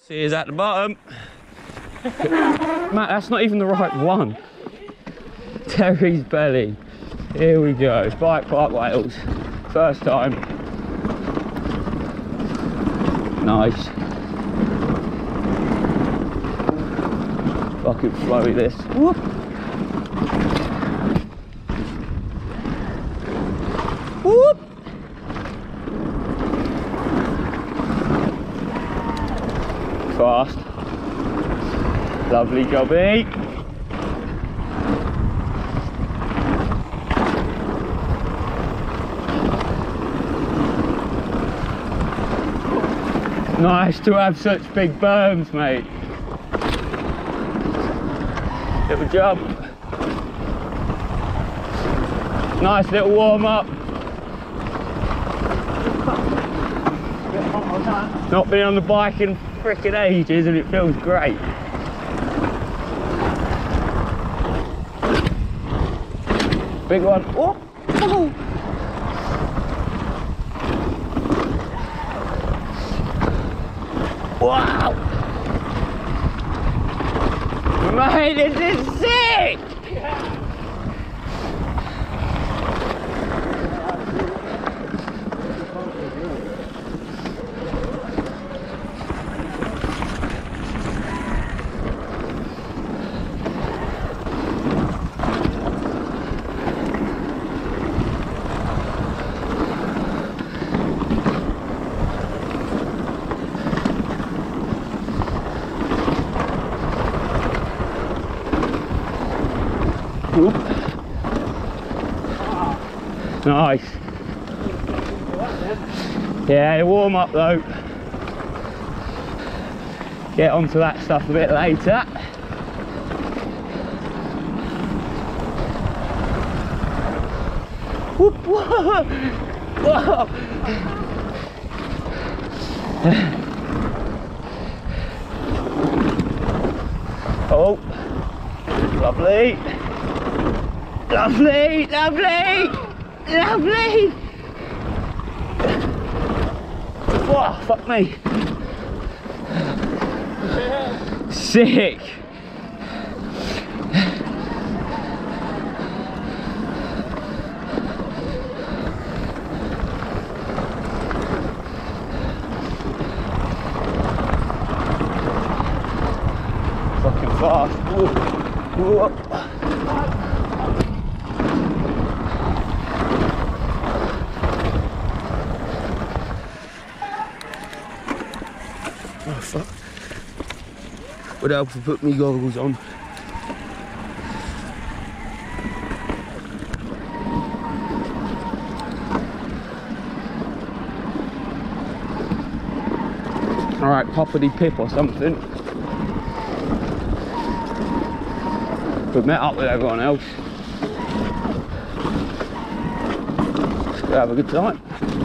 See, is at the bottom. Matt, that's not even the right one. Terry's belly. Here we go. Spike Park Wales. First time. Nice. Fucking flowy this. Whoop. Whoop. Fast. Lovely jobby. Nice to have such big berms, mate. Little jump. Nice little warm up. Not been on the bike in frickin' ages and it feels great. Big one. Oh. Oh. Wow! Mate, this is sick! Oop. Nice. Yeah, warm up though. Get onto that stuff a bit later. Whoop, whoa. Whoa. Oh, lovely. Lovely, lovely, lovely. Whoa, fuck me. Sick. Fucking fast. Whoa. Whoa. Oh fuck. Would help if I put me goggles on. Alright, poppity pip or something. We've met up with everyone else. Let's go have a good time.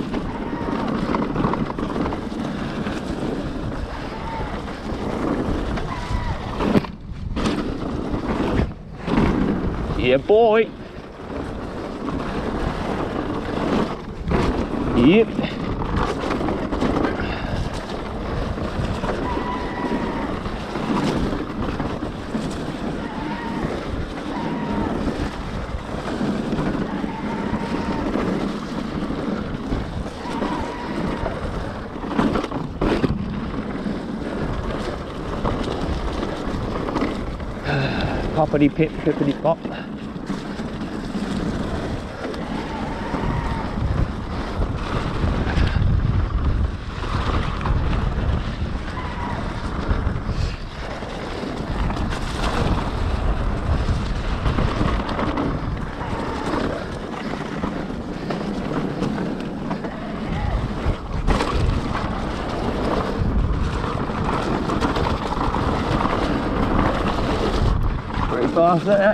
Yeah, boy. Yep. Poppity pip, pippity pop. Fast there.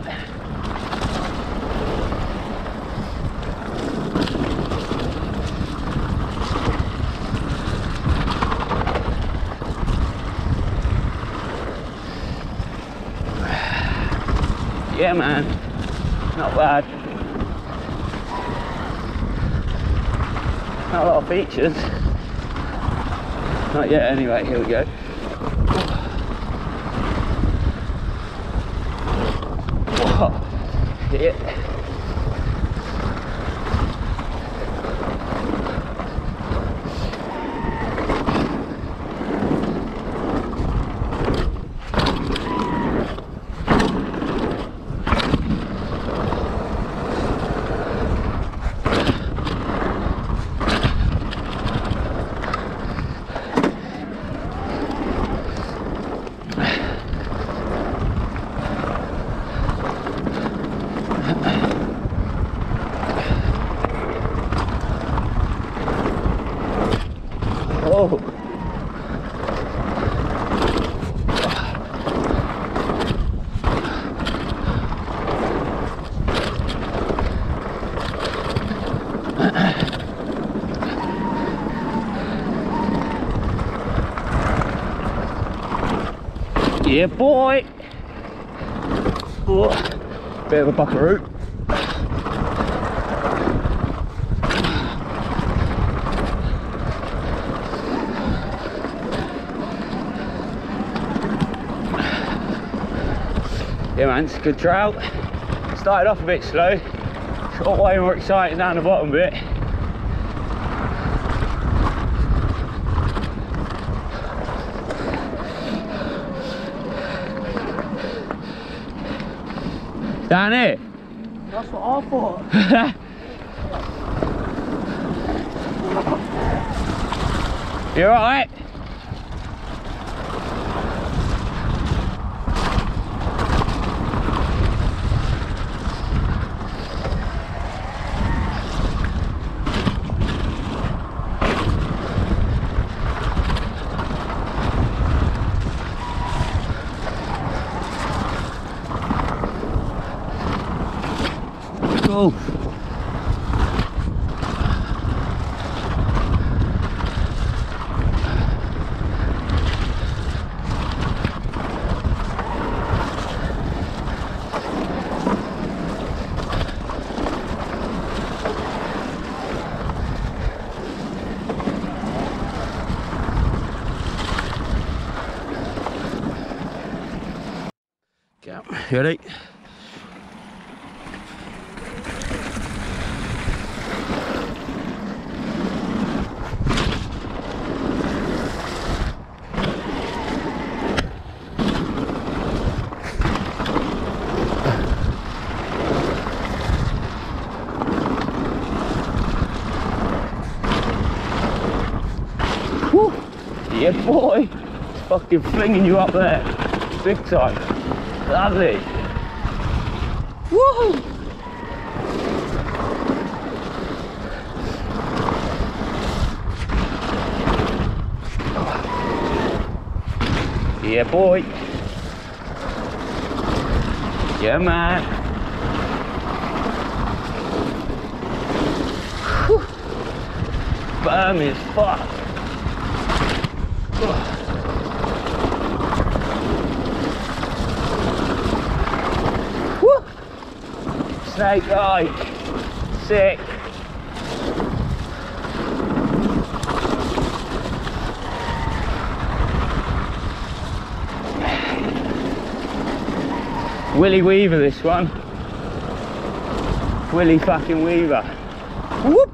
Yeah man, not bad. Not a lot of features. Not yet anyway, here we go. Whoa. Yeah. Oh. Yeah, boy. Oh, bit of a buckaroo. Yeah man, it's a good trout. Started off a bit slow, got way more excited down the bottom bit. Down here? That's what I thought. You alright? Go. Go. Ready? Woo. Yeah boy, it's fucking flinging you up there, big time. Lovely. Woo! Yeah boy. Yeah man. Whew. Firm as fuck. Woo. Snake eye. Sick. Willy Weaver this one. Willy fucking Weaver. Whoop!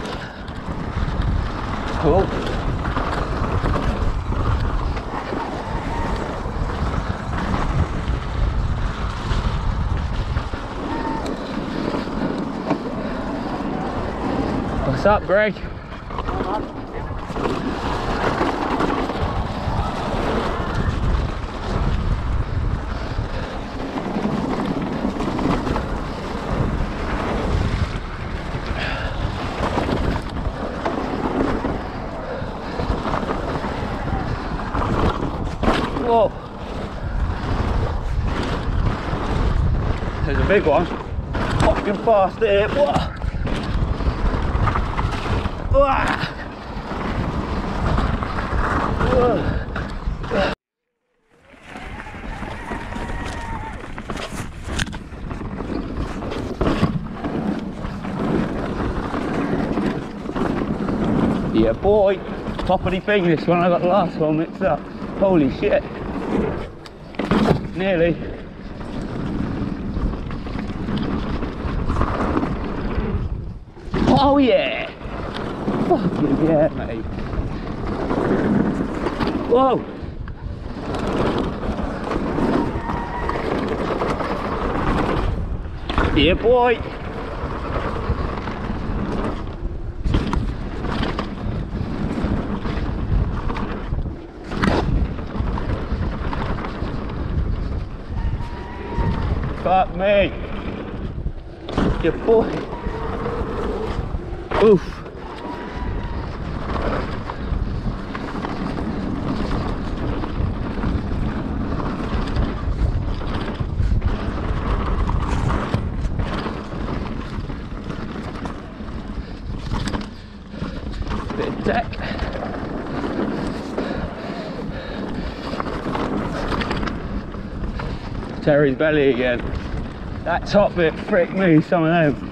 Cool. What's up, Greg? Whoa. There's a big one. Fucking fast here. Whoa. Yeah boy, toppity thing this one, I got the last one mixed up. Holy shit. Nearly. Oh yeah! Fucking yeah, mate. Whoa! Yeah, boy! Fuck me! Yeah, boy! Oof! Bit of deck. Terry's belly again. That top bit fricked me, some of them.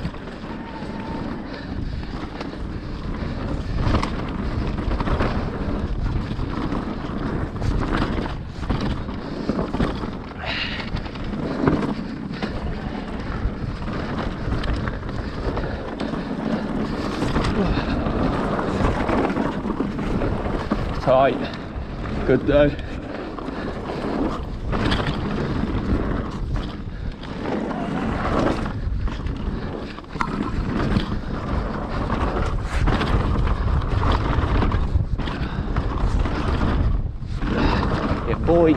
Tight. Good though. Yeah, boy.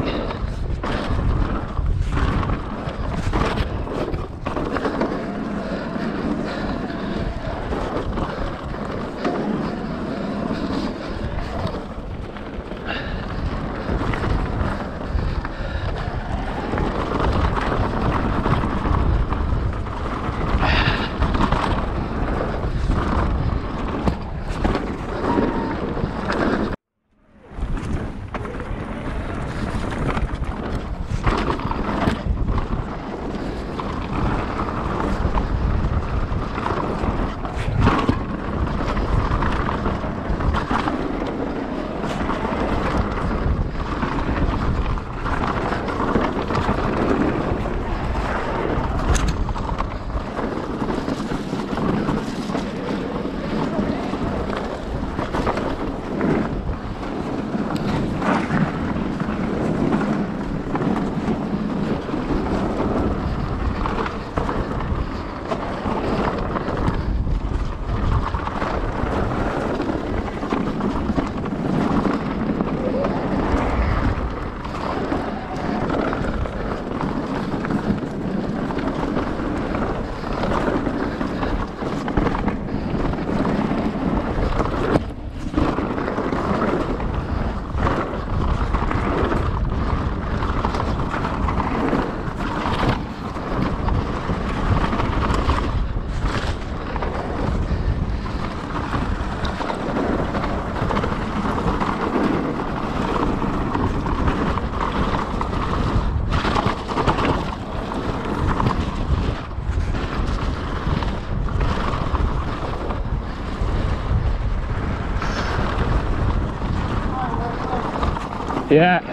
Yeah.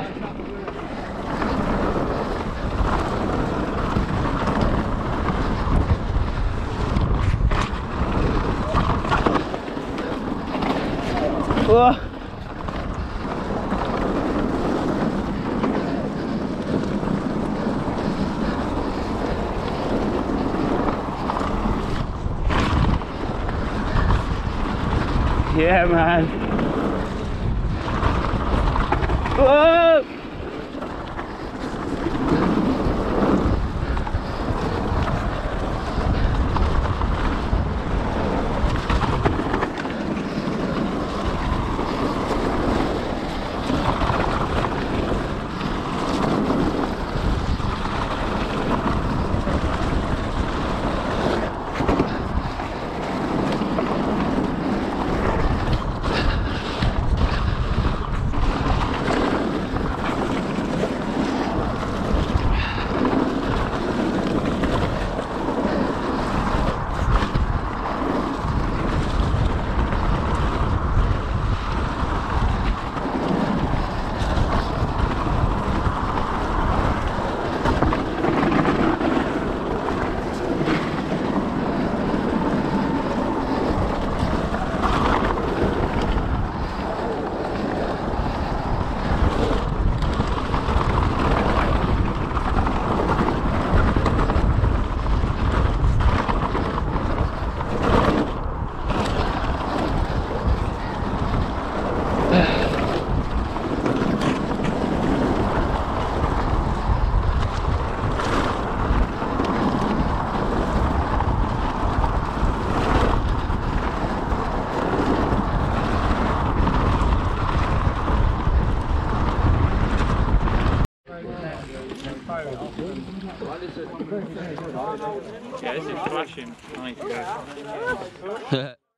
Whoa. Yeah, man. Whoa! Yeah, this is flashing. Nice.